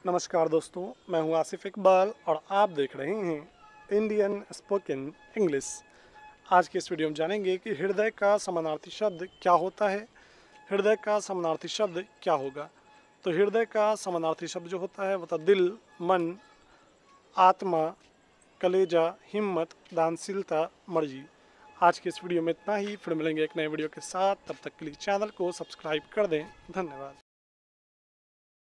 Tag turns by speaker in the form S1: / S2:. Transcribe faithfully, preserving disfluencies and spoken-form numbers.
S1: नमस्कार दोस्तों, मैं हूं आसिफ इकबाल और आप देख रहे हैं इंडियन स्पोकन इंग्लिश। आज की इस वीडियो में जानेंगे कि हृदय का समानार्थी शब्द क्या होता है। हृदय का समानार्थी शब्द क्या होगा। तो हृदय का समानार्थी शब्द जो होता है वो तो दिल, मन, आत्मा, कलेजा, हिम्मत, दानशीलता, मर्जी। आज की इस वीडियो में इतना ही। फिर मिलेंगे एक नए वीडियो के साथ। तब तक के लिए चैनल को सब्सक्राइब कर दें। धन्यवाद।